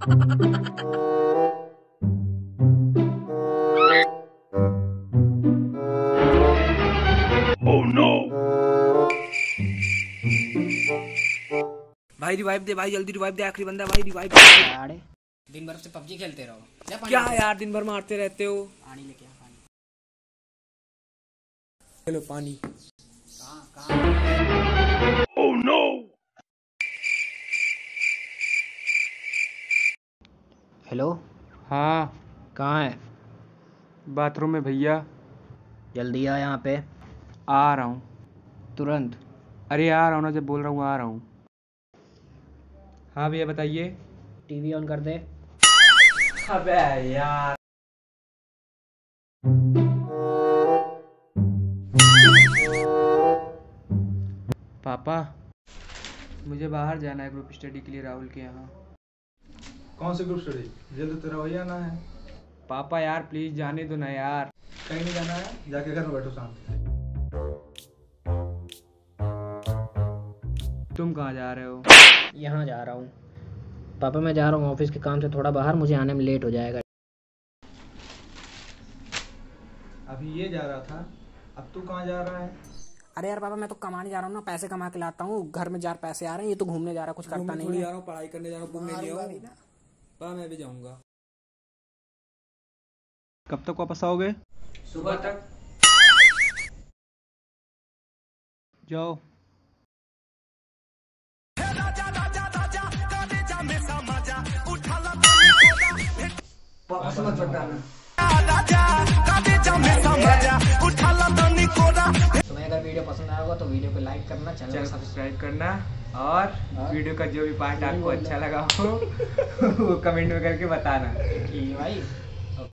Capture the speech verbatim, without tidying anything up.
Oh no! भाई revive दे भाई, जल्दी रिवाइव दे, आखिरी बंदा भाई, रिवाइव दे यार। दिन भर से पबजी खेलते रहो। क्या यार दिन भर मारते रहते हो। पानी लेके आ, पानी। चलो पानी। कहाँ कहाँ? Oh no! हेलो। हाँ कहाँ है? बाथरूम में भैया। जल्दी आ यहाँ पे। आ रहा हूँ। तुरंत। अरे आ रहा हूँ ना, जब बोल रहा हूँ आ रहा हूँ। हाँ भैया बताइए। टीवी ऑन कर दे। अबे यार। पापा मुझे बाहर जाना है ग्रुप स्टडी के लिए राहुल के यहाँ। कौन सी ग्रुप स्टडी? जल्दी तेरा वही आना है। पापा यार प्लीज जाने दो ना यार। कहीं नहीं जाना है, जाके घर में बैठो शांति से। तुम कहाँ जा रहे हो? यहाँ जा रहा हूँ। पापा मैं जा रहा हूँ ऑफिस के काम से थोड़ा बाहर, मुझे आने में लेट हो जाएगा। अभी ये जा रहा था, अब तू कहाँ जा रहा है? अरे यार पापा मैं तो कमाने जा रहा हूँ ना, पैसे कमा के लाता हूँ। घर में जार पैसे आ रहे हैं, ये तो घूमने जा रहा है, कुछ करता नहीं है। जा रहा हूँ, पढ़ाई करने जा रहा हूँ, घूमने नहीं आऊँ। पापा मैं भी जाऊँगा। कब तक वापस आओगे? सुबह तक। जाओ। वापस मत बताना। तुम्हें अगर वीडियो पसंद आया होगा तो वीडियो को लाइक करना, चैनल चैनल को सब्सक्राइब सब्सक्राइब करना और वीडियो का जो भी पार्ट आपको अच्छा लगा हो वो कमेंट में करके बताना। भाई।